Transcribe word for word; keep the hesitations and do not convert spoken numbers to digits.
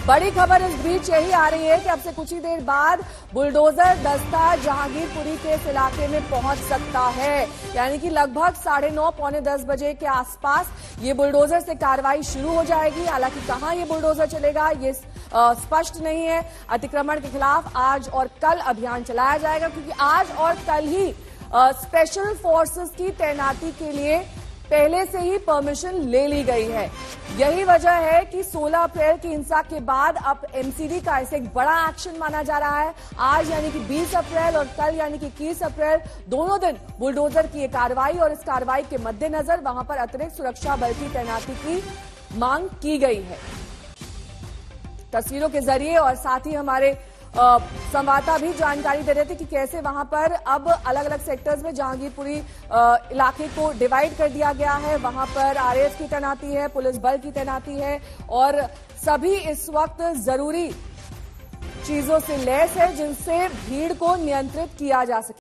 बड़ी खबर इस बीच यही आ रही है कि अब से कुछ ही देर बाद बुलडोजर दस्ता जहांगीरपुरी के इस इलाके में पहुंच सकता है। यानी कि लगभग साढ़े नौ पौने दस बजे के आसपास ये बुलडोजर से कार्रवाई शुरू हो जाएगी। हालांकि कहां ये बुलडोजर चलेगा ये स्पष्ट नहीं है। अतिक्रमण के खिलाफ आज और कल अभियान चलाया जाएगा, क्योंकि आज और कल ही स्पेशल फोर्सेस की तैनाती के लिए पहले से ही परमिशन ले ली गई है। यही वजह है कि सोलह अप्रैल की हिंसा के बाद अब एमसीडी का ऐसे एक बड़ा एक्शन माना जा रहा है। आज यानी कि बीस अप्रैल और कल यानी कि इक्कीस अप्रैल दोनों दिन बुलडोजर की ये कार्रवाई, और इस कार्रवाई के मद्देनजर वहां पर अतिरिक्त सुरक्षा बल की तैनाती की मांग की गई है। तस्वीरों के जरिए और साथ ही हमारे संवाददाता भी जानकारी दे रहे थे कि कैसे वहां पर अब अलग अलग सेक्टर्स में जहांगीरपुरी इलाके को डिवाइड कर दिया गया है। वहां पर आरएएफ की तैनाती है, पुलिस बल की तैनाती है, और सभी इस वक्त जरूरी चीजों से लैस है जिनसे भीड़ को नियंत्रित किया जा सके।